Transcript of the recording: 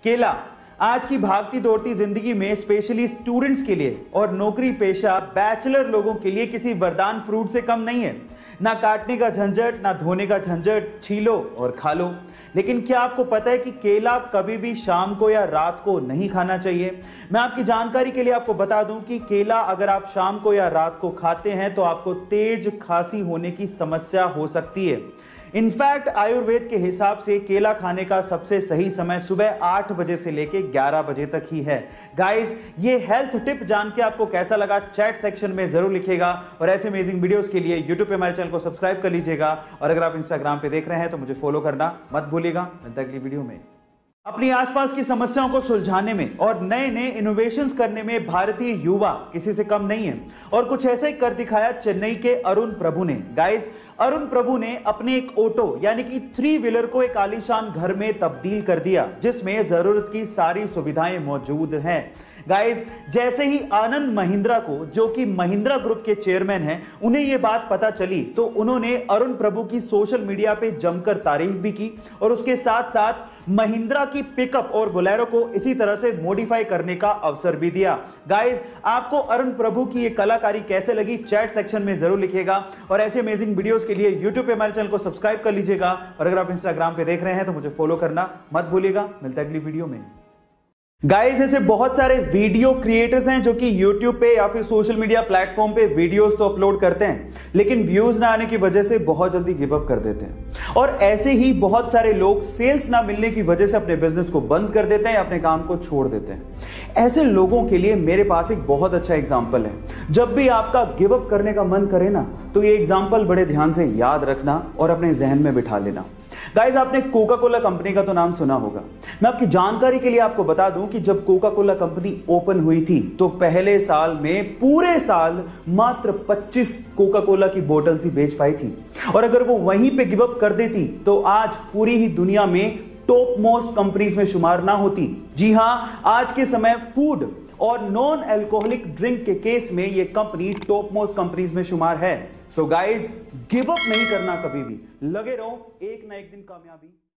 केला आज की भागती दौड़ती जिंदगी में स्पेशली स्टूडेंट्स के लिए और नौकरी पेशा बैचलर लोगों के लिए किसी वरदान फ्रूट से कम नहीं है। ना काटने का झंझट, ना धोने का झंझट, छीलो और खा लो। लेकिन क्या आपको पता है कि केला कभी भी शाम को या रात को नहीं खाना चाहिए? मैं आपकी जानकारी के लिए आपको बता दूं कि केला अगर आप शाम को या रात को खाते हैं तो आपको तेज खांसी होने की समस्या हो सकती है। इनफैक्ट आयुर्वेद के हिसाब से केला खाने का सबसे सही समय सुबह 8 बजे से लेके 11 बजे तक ही है। गाइस, ये हेल्थ टिप जान के आपको कैसा लगा चैट सेक्शन में जरूर लिखिएगा और ऐसे अमेजिंग वीडियोस के लिए यूट्यूब पे हमारे चैनल को सब्सक्राइब कर लीजिएगा और अगर आप इंस्टाग्राम पे देख रहे हैं तो मुझे फॉलो करना मत भूलिएगा। मिलता है अगली वीडियो में। अपनी आसपास की समस्याओं को सुलझाने में और नए नए इनोवेशंस करने में भारतीय युवा किसी से कम नहीं है और कुछ ऐसा ही कर दिखाया चेन्नई के अरुण प्रभु ने। गाइस, अरुण प्रभु ने अपने एक ऑटो यानी कि 3 व्हीलर को एक आलीशान घर में तब्दील कर दिया जिसमें जरूरत की सारी सुविधाएं मौजूद हैं। गाइस, जैसे ही आनंद महिंद्रा को, जो कि महिंद्रा ग्रुप के चेयरमैन हैं, उन्हें यह बात पता चली तो उन्होंने अरुण प्रभु की सोशल मीडिया पे जमकर तारीफ भी की और उसके साथ साथ महिंद्रा की पिकअप और बोलेरो को इसी तरह से मॉडिफाई करने का अवसर भी दिया। गाइस, आपको अरुण प्रभु की यह कलाकारी कैसे लगी चैट सेक्शन में जरूर लिखिएगा और ऐसे अमेजिंग वीडियोस के लिए यूट्यूब पे हमारे चैनल को सब्सक्राइब कर लीजिएगा और अगर आप इंस्टाग्राम पे देख रहे हैं तो मुझे फॉलो करना मत भूलिएगा। मिलता है अगली वीडियो में। गाइस, ऐसे बहुत सारे वीडियो क्रिएटर्स हैं जो कि YouTube पे या फिर सोशल मीडिया प्लेटफॉर्म पे वीडियोस तो अपलोड करते हैं लेकिन व्यूज ना आने की वजह से बहुत जल्दी गिव अप कर देते हैं और ऐसे ही बहुत सारे लोग सेल्स ना मिलने की वजह से अपने बिजनेस को बंद कर देते हैं या अपने काम को छोड़ देते हैं। ऐसे लोगों के लिए मेरे पास एक बहुत अच्छा एग्जाम्पल है। जब भी आपका गिव अप करने का मन करे ना तो ये एग्जाम्पल बड़े ध्यान से याद रखना और अपने जहन में बिठा लेना। गाइस, आपने कोका कोला कंपनी का तो नाम सुना होगा। मैं आपकी जानकारी के लिए आपको बता दूं कि जब कोका कोला कंपनी ओपन हुई थी तो पहले साल में पूरे साल मात्र 25 कोका कोला की बोतल्स ही बेच पाई थी और अगर वो वहीं पे गिव अप कर देती तो आज पूरी ही दुनिया में टॉप मोस्ट कंपनीज में शुमार ना होती। जी हां, आज के समय फूड और नॉन अल्कोहलिक ड्रिंक के केस में ये कंपनी टॉप मोस्ट कंपनीज में शुमार है। सो गाइस, गिव अप नहीं करना कभी भी, लगे रहो, एक ना एक दिन कामयाबी